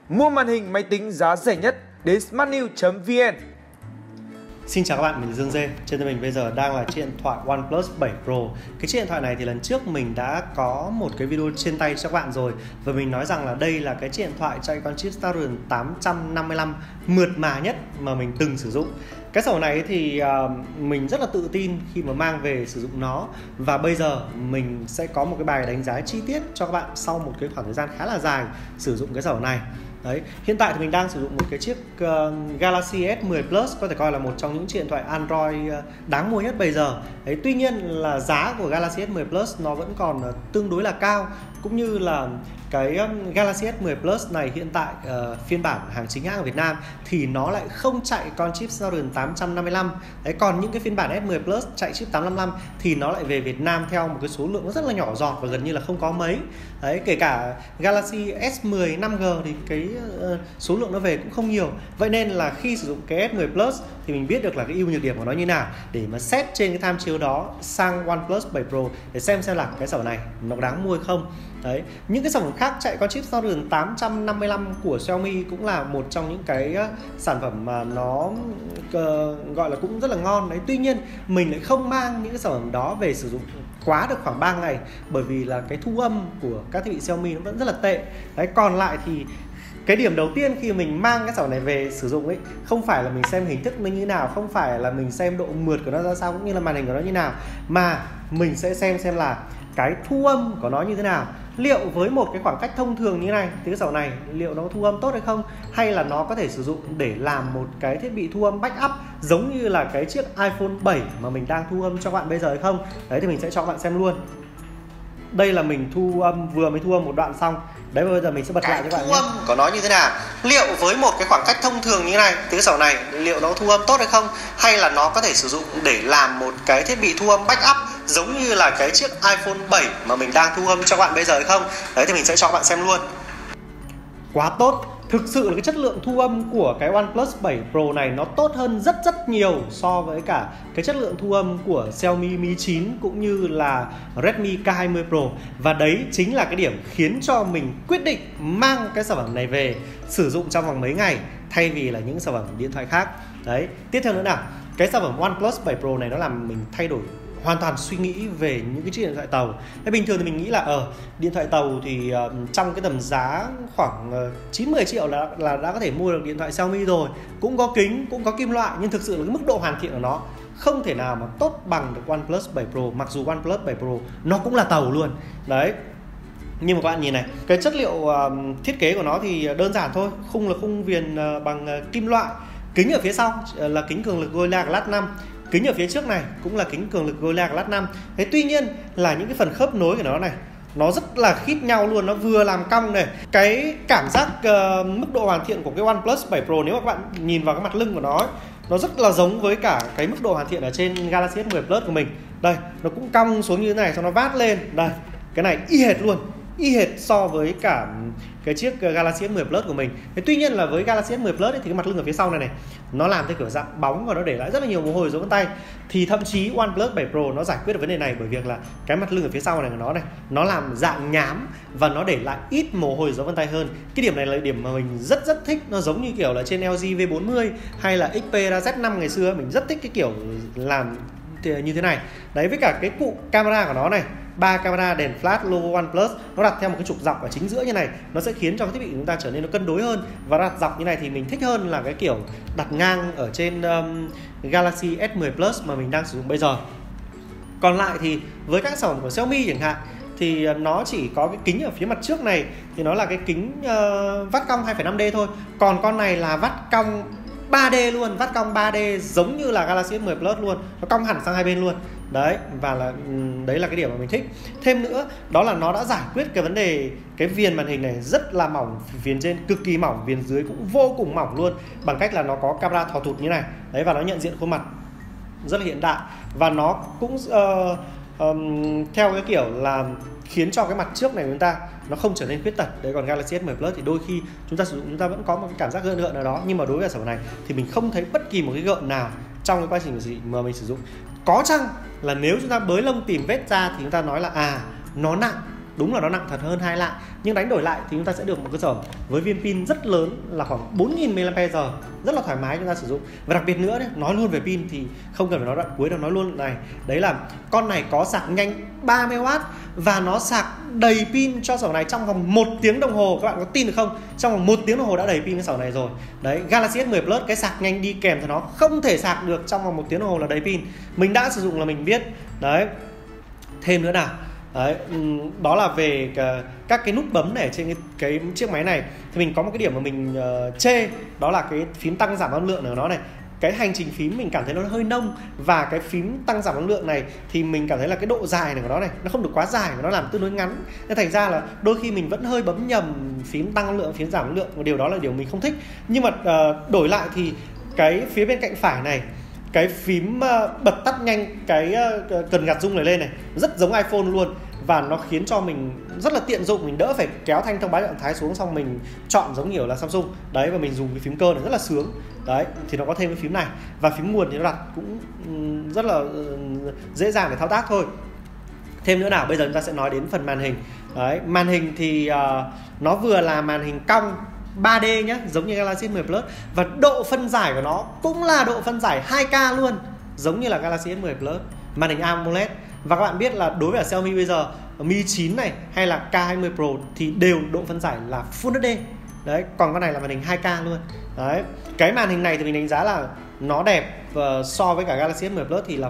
Mua màn hình máy tính giá rẻ nhất đến smartnews.vn. Xin chào các bạn, mình là Dương Dê. Trên tay mình bây giờ đang là chiếc điện thoại OnePlus 7 Pro. Cái chiếc điện thoại này thì lần trước mình đã có một cái video trên tay cho các bạn rồi. Và mình nói rằng là đây là cái chiếc điện thoại chạy con chip Snapdragon 855 mượt mà nhất mà mình từng sử dụng. Cái sản phẩm này thì mình rất là tự tin khi mà mang về sử dụng nó. Và bây giờ mình sẽ có một cái bài đánh giá chi tiết cho các bạn sau một cái khoảng thời gian khá là dài sử dụng cái sản phẩm này. Đấy, hiện tại thì mình đang sử dụng một cái chiếc Galaxy S10 Plus, có thể coi là một trong những chiếc điện thoại Android đáng mua nhất bây giờ. Đấy, tuy nhiên là giá của Galaxy S10 Plus nó vẫn còn tương đối là cao, cũng như là cái Galaxy S10 Plus này hiện tại phiên bản hàng chính hãng ở Việt Nam thì nó lại không chạy con chip Snapdragon 855. Đấy, còn những cái phiên bản S10 Plus chạy chip 855 thì nó lại về Việt Nam theo một cái số lượng rất là nhỏ giọt và gần như là không có mấy. Đấy, kể cả Galaxy S10 5G thì cái số lượng nó về cũng không nhiều. Vậy nên là khi sử dụng cái S10 Plus thì mình biết được là cái ưu nhược điểm của nó như nào để mà xét trên cái tham chiếu đó sang OnePlus 7 Pro để xem là cái sản phẩm này nó đáng mua hay không. Đấy, những cái sản phẩm khác chạy con chip Snapdragon 855 của Xiaomi cũng là một trong những cái sản phẩm mà nó gọi là cũng rất là ngon đấy. Tuy nhiên mình lại không mang những cái sản phẩm đó về sử dụng quá được khoảng 3 ngày, bởi vì là cái thu âm của các thiết bị Xiaomi nó vẫn rất là tệ. Đấy, còn lại thì cái điểm đầu tiên khi mình mang cái sản phẩm này về sử dụng ấy, không phải là mình xem hình thức nó như thế nào, không phải là mình xem độ mượt của nó ra sao cũng như là màn hình của nó như nào, mà mình sẽ xem là cái thu âm của nó như thế nào. Liệu với một cái khoảng cách thông thường như thế này thì cái sản phẩm này liệu nó thu âm tốt hay không, hay là nó có thể sử dụng để làm một cái thiết bị thu âm backup giống như là cái chiếc iPhone 7 mà mình đang thu âm cho các bạn bây giờ hay không. Đấy, thì mình sẽ cho các bạn xem luôn. Đây là mình vừa mới thu âm một đoạn xong. Đấy, bây giờ mình sẽ bật lại cho các bạn nhé. Thu âm của nó như thế nào? Liệu với một cái khoảng cách thông thường như thế này thì cái sản phẩm này liệu nó thu âm tốt hay không, hay là nó có thể sử dụng để làm một cái thiết bị thu âm backup giống như là cái chiếc iPhone 7 mà mình đang thu âm cho các bạn bây giờ hay không. Đấy, thì mình sẽ cho các bạn xem luôn. Quá tốt. Thực sự là cái chất lượng thu âm của cái OnePlus 7 Pro này nó tốt hơn rất nhiều so với cả cái chất lượng thu âm của Xiaomi Mi 9 cũng như là Redmi K20 Pro. Và đấy chính là cái điểm khiến cho mình quyết định mang cái sản phẩm này về sử dụng trong vòng mấy ngày thay vì là những sản phẩm điện thoại khác. Đấy, tiếp theo nữa nào, cái sản phẩm OnePlus 7 Pro này nó làm mình thay đổi hoàn toàn suy nghĩ về những cái chiếc điện thoại tàu. Bình thường thì mình nghĩ là điện thoại tàu thì trong cái tầm giá khoảng 9-10 triệu là đã có thể mua được điện thoại Xiaomi rồi. Cũng có kính, cũng có kim loại, nhưng thực sự là cái mức độ hoàn thiện của nó không thể nào mà tốt bằng được OnePlus 7 Pro. Mặc dù OnePlus 7 Pro nó cũng là tàu luôn. Đấy, nhưng mà các bạn nhìn này, cái chất liệu thiết kế của nó thì đơn giản thôi. Khung là khung viền bằng kim loại. Kính ở phía sau là kính cường lực Gorilla Glass 5. Kính ở phía trước này cũng là kính cường lực Gorilla Glass 5. Thế tuy nhiên là những cái phần khớp nối của nó này nó rất là khít nhau luôn, nó vừa làm cong này. Cái cảm giác mức độ hoàn thiện của cái OnePlus 7 Pro, nếu mà các bạn nhìn vào cái mặt lưng của nó ấy, nó rất là giống với cả cái mức độ hoàn thiện ở trên Galaxy S10 Plus của mình. Đây, nó cũng cong xuống như thế này, xong nó vát lên. Đây, cái này y hệt luôn, y hệt so với cả cái chiếc Galaxy S10 Plus của mình. Thế tuy nhiên là với Galaxy S10 Plus ấy, thì cái mặt lưng ở phía sau này nó làm theo kiểu dạng bóng và nó để lại rất là nhiều mồ hôi dấu vân tay. Thì thậm chí OnePlus 7 Pro nó giải quyết được vấn đề này bởi việc là cái mặt lưng ở phía sau này của nó này, nó làm dạng nhám và nó để lại ít mồ hôi dấu vân tay hơn. Cái điểm này là điểm mà mình rất thích. Nó giống như kiểu là trên LG V40 hay là Xperia Z5 ngày xưa, mình rất thích cái kiểu làm như thế này. Đấy, với cả cái cụm camera của nó này, 3 camera đèn flash logo OnePlus, nó đặt theo một cái trục dọc ở chính giữa như này, nó sẽ khiến cho cái thiết bị của chúng ta trở nên nó cân đối hơn. Và đặt dọc như này thì mình thích hơn là cái kiểu đặt ngang ở trên Galaxy S10 Plus mà mình đang sử dụng bây giờ. Còn lại thì với các sản phẩm của Xiaomi chẳng hạn thì nó chỉ có cái kính ở phía mặt trước này thì nó là cái kính vắt cong 2,5D thôi. Còn con này là vắt cong 3D luôn, vắt cong 3D giống như là Galaxy S10 Plus luôn, nó cong hẳn sang hai bên luôn. Đấy, và đấy là cái điểm mà mình thích. Thêm nữa, đó là nó đã giải quyết cái vấn đề cái viền màn hình này rất là mỏng, viền trên cực kỳ mỏng, viền dưới cũng vô cùng mỏng luôn, bằng cách là nó có camera thò thụt như này. Đấy, và nó nhận diện khuôn mặt rất là hiện đại. Và nó cũng theo cái kiểu là khiến cho cái mặt trước này của chúng ta nó không trở nên khuyết tật. Đấy, còn Galaxy S10 Plus thì đôi khi chúng ta sử dụng chúng ta vẫn có một cái cảm giác gợn nào đó, nhưng mà đối với sản phẩm này thì mình không thấy bất kỳ một cái gợn nào trong cái quá trình mà mình sử dụng. Có chăng là nếu chúng ta bới lông tìm vết ra thì chúng ta nói là nó nặng, đúng là nó nặng thật hơn 2 lạng, nhưng đánh đổi lại thì chúng ta sẽ được một cái dòng với viên pin rất lớn là khoảng 4000 mAh, rất là thoải mái chúng ta sử dụng. Và đặc biệt nữa đấy, nói luôn về pin thì không cần phải nói đoạn cuối đâu, nói luôn này, đấy là con này có sạc nhanh 30W và nó sạc đầy pin cho sẩu này trong vòng 1 tiếng đồng hồ. Các bạn có tin được không? Trong vòng 1 tiếng đồng hồ đã đầy pin cái sẩu này rồi. Đấy, Galaxy S10 Plus cái sạc nhanh đi kèm thì nó không thể sạc được trong vòng 1 tiếng đồng hồ là đầy pin. Mình đã sử dụng là mình biết. Đấy. Thêm nữa nào. Đấy, đó là về các cái nút bấm này trên cái chiếc máy này thì mình có một cái điểm mà mình chê, đó là cái phím tăng giảm âm lượng của nó này. Cái hành trình phím mình cảm thấy nó hơi nông, và cái phím tăng giảm âm lượng này thì mình cảm thấy là cái độ dài này của nó này nó không được quá dài, nó làm tương đối ngắn, nên thành ra là đôi khi mình vẫn hơi bấm nhầm phím tăng âm lượng, phím giảm âm lượng, và điều đó là điều mình không thích. Nhưng mà đổi lại thì cái phía bên cạnh phải này, cái phím bật tắt nhanh cái cần gạt zoom này lên này rất giống iPhone luôn, và nó khiến cho mình rất là tiện dụng, mình đỡ phải kéo thanh thông báo trạng thái xuống xong mình chọn giống kiểu là Samsung đấy, và mình dùng cái phím cơ này rất là sướng. Đấy thì nó có thêm cái phím này, và phím nguồn thì nó đặt cũng rất là dễ dàng để thao tác thôi. Thêm nữa nào, bây giờ chúng ta sẽ nói đến phần màn hình. Đấy, màn hình thì nó vừa là màn hình cong 3D nhé, giống như Galaxy S10 Plus, và độ phân giải của nó cũng là độ phân giải 2K luôn, giống như là Galaxy S10 Plus. Màn hình AMOLED, và các bạn biết là đối với Xiaomi bây giờ Mi 9 này hay là K20 Pro thì đều độ phân giải là Full HD. Đấy, còn con này là màn hình 2K luôn. Đấy, cái màn hình này thì mình đánh giá là nó đẹp, và so với cả Galaxy S10 Plus thì là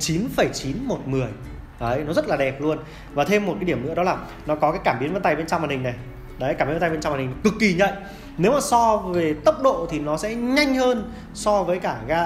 19,9/10. Đấy, nó rất là đẹp luôn. Và thêm một cái điểm nữa đó là nó có cái cảm biến vân tay bên trong màn hình này. Đấy, cảm biến vân tay bên trong màn hình cực kỳ nhạy. Nếu mà so về tốc độ thì nó sẽ nhanh hơn so với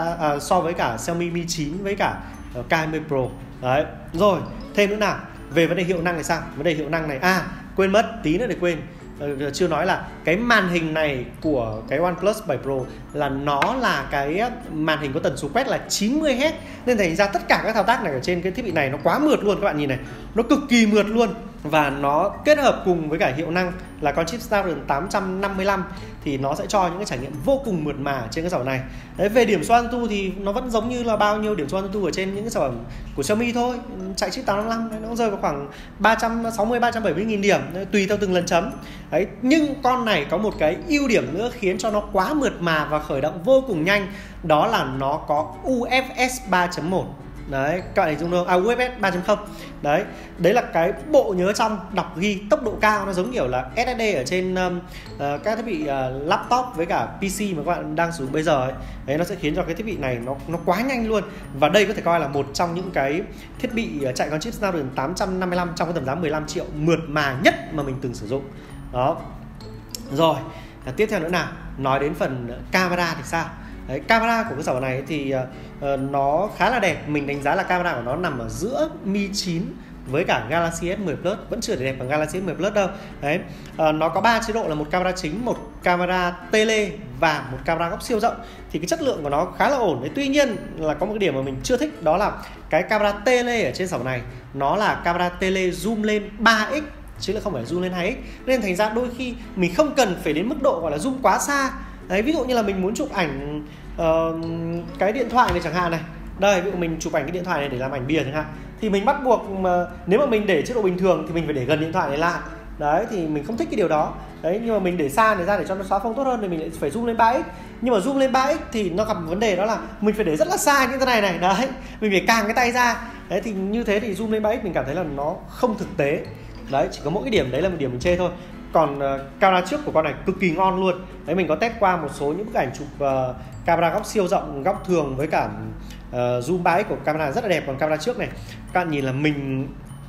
cả Xiaomi Mi 9 với cả K20 Pro. Đấy, rồi, thêm nữa nào, về vấn đề hiệu năng thì sao? Vấn đề hiệu năng này, quên mất, tí nữa để quên. Chưa nói là cái màn hình này của cái OnePlus 7 Pro là nó là cái màn hình có tần số quét là 90Hz, nên thành ra tất cả các thao tác này ở trên cái thiết bị này nó quá mượt luôn. Các bạn nhìn này, nó cực kỳ mượt luôn, và nó kết hợp cùng với cả hiệu năng là con chip Snapdragon 855 thì nó sẽ cho những cái trải nghiệm vô cùng mượt mà trên cái sản phẩm này. Đấy, về điểm số Antutu thì nó vẫn giống như là bao nhiêu điểm số Antutu ở trên những cái sản phẩm của Xiaomi thôi, chạy chip 855 nó rơi vào khoảng 360-370 nghìn điểm tùy theo từng lần chấm. Đấy, nhưng con này có một cái ưu điểm nữa khiến cho nó quá mượt mà và khởi động vô cùng nhanh, đó là nó có UFS 3.1. Đấy, các bạn hình dung được không? UFS 3.0. Đấy là cái bộ nhớ trong đọc ghi tốc độ cao, nó giống kiểu là SSD ở trên các thiết bị laptop với cả PC mà các bạn đang sử dụng bây giờ ấy. Đấy, nó sẽ khiến cho cái thiết bị này nó quá nhanh luôn. Và đây có thể coi là một trong những cái thiết bị chạy con chip Snapdragon 855 trong cái tầm giá 15 triệu mượt mà nhất mà mình từng sử dụng. Đó. Rồi, tiếp theo nữa nào, nói đến phần camera thì sao? Đấy, camera của cái sản phẩm này thì nó khá là đẹp. Mình đánh giá là camera của nó nằm ở giữa Mi 9 với cả Galaxy S10 Plus, vẫn chưa thể đẹp bằng Galaxy S10 Plus đâu. Đấy, nó có 3 chế độ là một camera chính, một camera tele và một camera góc siêu rộng. Thì cái chất lượng của nó khá là ổn. Đấy, tuy nhiên là có một cái điểm mà mình chưa thích, đó là cái camera tele ở trên sản phẩm này nó là camera tele zoom lên 3x chứ là không phải zoom lên 2x, nên thành ra đôi khi mình không cần phải đến mức độ gọi là zoom quá xa. Đấy, ví dụ như là mình muốn chụp ảnh cái điện thoại này chẳng hạn này. Đây, ví dụ mình chụp ảnh cái điện thoại này để làm ảnh bìa chẳng hạn, thì mình bắt buộc nếu mà mình để chế độ bình thường thì mình phải để gần điện thoại này lại. Đấy, thì mình không thích cái điều đó. Đấy, nhưng mà mình để xa này ra để cho nó xóa phông tốt hơn thì mình lại phải zoom lên 3x. Nhưng mà zoom lên 3x thì nó gặp một vấn đề, đó là mình phải để rất là xa như thế này này. Đấy, mình phải càng cái tay ra. Đấy, thì như thế thì zoom lên 3x mình cảm thấy là nó không thực tế. Đấy, chỉ có mỗi cái điểm đấy là một điểm mình chê thôi. Còn camera trước của con này cực kỳ ngon luôn. Đấy, mình có test qua một số những bức ảnh chụp camera góc siêu rộng, góc thường với cả zoom 3x của camera rất là đẹp. Còn camera trước này, các bạn nhìn là mình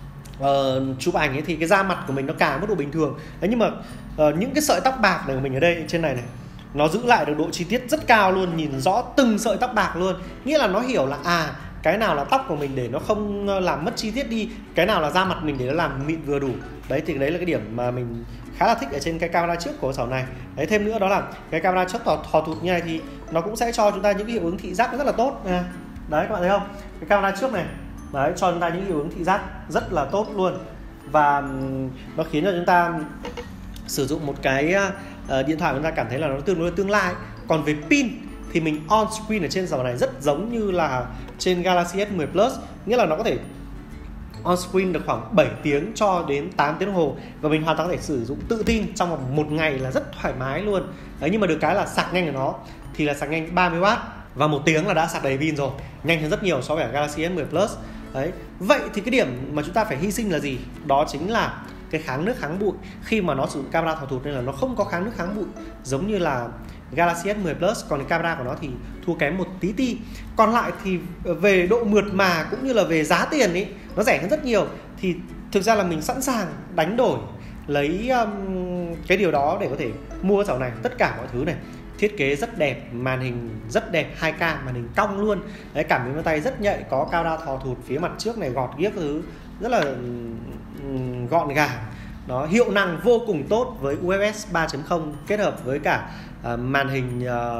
chụp ảnh ấy thì cái da mặt của mình nó càng mức độ bình thường. Đấy, nhưng mà những cái sợi tóc bạc này của mình ở đây trên này này, nó giữ lại được độ chi tiết rất cao luôn, nhìn rõ từng sợi tóc bạc luôn. Nghĩa là nó hiểu là cái nào là tóc của mình để nó không làm mất chi tiết đi, cái nào là da mặt mình để nó làm mịn vừa đủ. Đấy, thì đấy là cái điểm mà mình khá là thích ở trên cái camera trước của sản này. Đấy, thêm nữa đó là cái camera trước thò thụt như này thì nó cũng sẽ cho chúng ta những cái hiệu ứng thị giác rất là tốt. Đấy, các bạn thấy không? Cái camera trước này, đấy, cho chúng ta những hiệu ứng thị giác rất là tốt luôn. Và nó khiến cho chúng ta sử dụng một cái điện thoại của chúng ta cảm thấy là nó tương đối tương lai. Còn về pin thì mình on screen ở trên sản phẩm này rất giống như là trên Galaxy S10 Plus, nghĩa là nó có thể on screen được khoảng 7 tiếng cho đến 8 tiếng đồng hồ, và mình hoàn toàn có thể sử dụng tự tin trong vòng một ngày là rất thoải mái luôn. Đấy, nhưng mà được cái là sạc nhanh của nó thì là sạc nhanh 30W và 1 tiếng là đã sạc đầy pin rồi, nhanh hơn rất nhiều so với cả Galaxy S10 Plus. Đấy, vậy thì cái điểm mà chúng ta phải hy sinh là gì? Đó chính là cái kháng nước kháng bụi. Khi mà nó sử dụng camera thảo thụt nên là nó không có kháng nước kháng bụi giống như là Galaxy S10 Plus, còn cái camera của nó thì thua kém một tí ti. Còn lại thì về độ mượt mà cũng như là về giá tiền ấy, nó rẻ hơn rất nhiều. Thì thực ra là mình sẵn sàng đánh đổi lấy cái điều đó để có thể mua dòng này. Tất cả mọi thứ này, thiết kế rất đẹp, màn hình rất đẹp, 2K, màn hình cong luôn. Đấy, cảm biến vân tay rất nhạy, có camera thò thụt phía mặt trước này, gọt ghiếc thứ rất là gọn gàng. Đó, hiệu năng vô cùng tốt với UFS 3.0 kết hợp với cả màn hình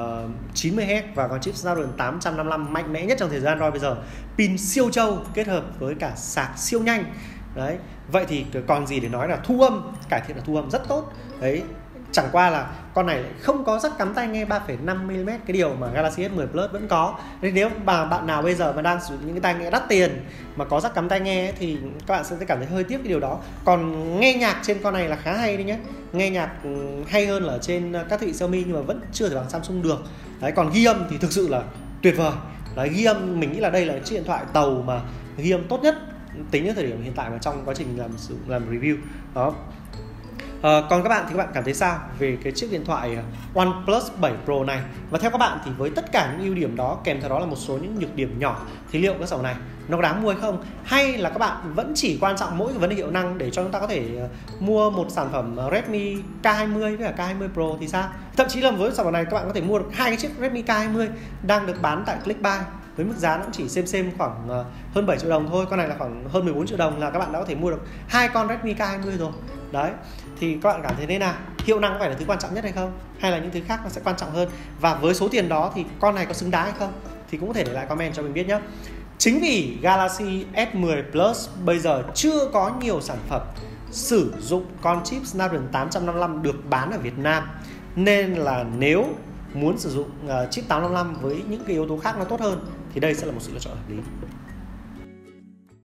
90Hz và con chip Snapdragon 855 mạnh mẽ nhất trong thời gian Android bây giờ. Pin siêu trâu kết hợp với cả sạc siêu nhanh. Đấy, vậy thì còn gì để nói là thu âm, cải thiện là thu âm rất tốt. Đấy, chẳng qua là con này lại không có jack cắm tai nghe 3,5mm, cái điều mà Galaxy S10 Plus vẫn có. Nên nếu mà bạn nào bây giờ mà đang sử dụng những cái tai nghe đắt tiền mà có jack cắm tai nghe thì các bạn sẽ cảm thấy hơi tiếc cái điều đó. Còn nghe nhạc trên con này là khá hay đấy nhé. Nghe nhạc hay hơn là trên các thiết bị Xiaomi nhưng mà vẫn chưa thể bằng Samsung được. Đấy, còn ghi âm thì thực sự là tuyệt vời. Đấy, ghi âm mình nghĩ là đây là chiếc điện thoại tàu mà ghi âm tốt nhất tính đến thời điểm hiện tại mà trong quá trình làm review. Đó. Còn các bạn thì các bạn cảm thấy sao về cái chiếc điện thoại OnePlus 7 Pro này? Và theo các bạn thì với tất cả những ưu điểm đó kèm theo đó là một số những nhược điểm nhỏ thì liệu cái dòng này nó có đáng mua hay không? Hay là các bạn vẫn chỉ quan trọng mỗi cái vấn đề hiệu năng để cho chúng ta có thể mua một sản phẩm Redmi K20 với cả K20 Pro thì sao? Thậm chí là với sản phẩm này các bạn có thể mua được hai cái chiếc Redmi K20 đang được bán tại Clickbuy với mức giá nó cũng chỉ xem khoảng hơn 7 triệu đồng thôi. Con này là khoảng hơn 14 triệu đồng là các bạn đã có thể mua được hai con Redmi K20 rồi. Đấy, thì các bạn cảm thấy thế nào? Hiệu năng có phải là thứ quan trọng nhất hay không? Hay là những thứ khác nó sẽ quan trọng hơn? Và với số tiền đó thì con này có xứng đáng hay không? Thì cũng có thể để lại comment cho mình biết nhé. Chính vì Galaxy S10 Plus bây giờ chưa có nhiều sản phẩm sử dụng con chip Snapdragon 855 được bán ở Việt Nam, nên là nếu muốn sử dụng chip 855 với những cái yếu tố khác nó tốt hơn thì đây sẽ là một sự lựa chọn hợp lý.